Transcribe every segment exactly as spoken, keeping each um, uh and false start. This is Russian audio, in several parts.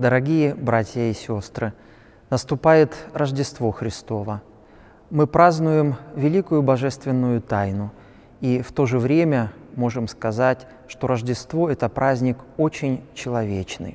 Дорогие братья и сестры, наступает Рождество Христово. Мы празднуем великую божественную тайну, и в то же время можем сказать, что Рождество – это праздник очень человечный.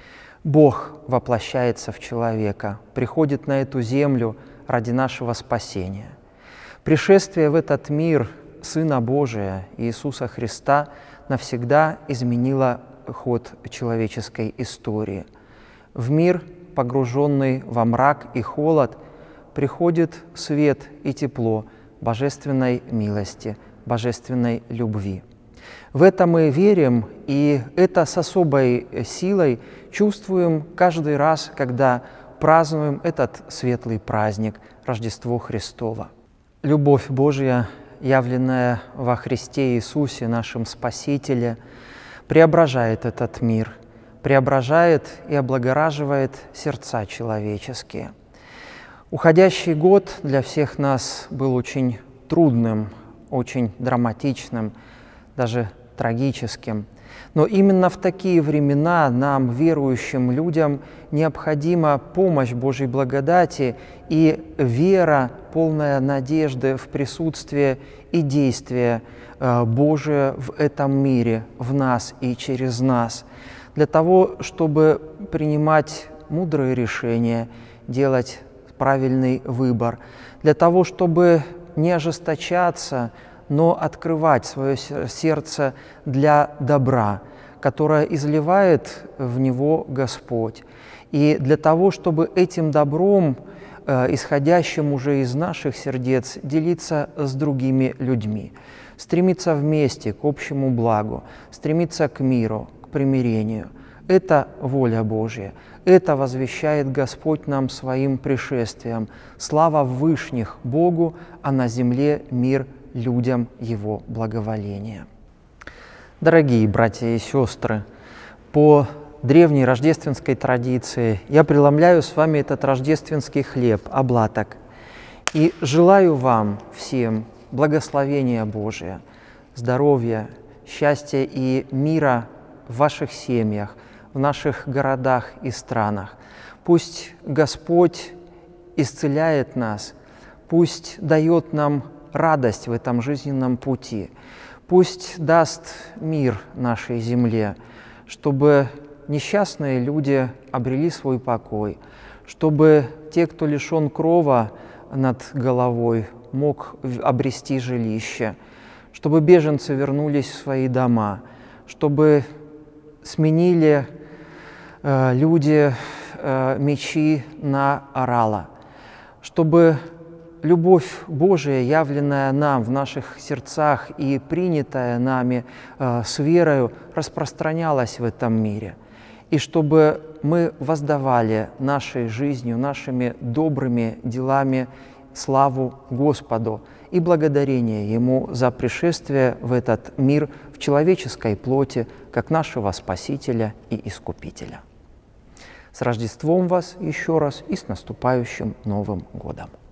Бог воплощается в человека, приходит на эту землю ради нашего спасения. Пришествие в этот мир Сына Божия Иисуса Христа навсегда изменило ход человеческой истории. В мир, погруженный во мрак и холод, приходит свет и тепло божественной милости, божественной любви. В это мы верим, и это с особой силой чувствуем каждый раз, когда празднуем этот светлый праздник Рождество Христово. Любовь Божья, явленная во Христе Иисусе, нашем Спасителе, преображает этот мир, преображает и облагораживает сердца человеческие. Уходящий год для всех нас был очень трудным, очень драматичным, даже трагическим. Но именно в такие времена нам, верующим людям, необходима помощь Божьей благодати и вера, полная надежды в присутствие и действие Божие в этом мире, в нас и через нас, для того, чтобы принимать мудрые решения, делать правильный выбор, для того, чтобы не ожесточаться, но открывать свое сердце для добра, которое изливает в него Господь. И для того, чтобы этим добром, исходящим уже из наших сердец, делиться с другими людьми, стремиться вместе к общему благу, стремиться к миру, к примирению. Это воля Божья. Это возвещает Господь нам своим пришествием. Слава в вышних Богу, а на земле мир людям Его благоволения. Дорогие братья и сестры, по древней рождественской традиции я преломляю с вами этот рождественский хлеб, облаток, и желаю вам всем благословения Божия, здоровья, счастья и мира в ваших семьях, в наших городах и странах. Пусть Господь исцеляет нас, пусть дает нам радость в этом жизненном пути, пусть даст мир нашей земле, чтобы несчастные люди обрели свой покой, чтобы те, кто лишен крова над головой, мог обрести жилище, чтобы беженцы вернулись в свои дома, чтобы сменили э, люди э, мечи на орала, чтобы любовь Божия, явленная нам в наших сердцах и принятая нами э, с верою, распространялась в этом мире, и чтобы мы воздавали нашей жизнью, нашими добрыми делами славу Господу и благодарение Ему за пришествие в этот мир в человеческой плоти, как нашего Спасителя и Искупителя. С Рождеством вас еще раз и с наступающим Новым годом!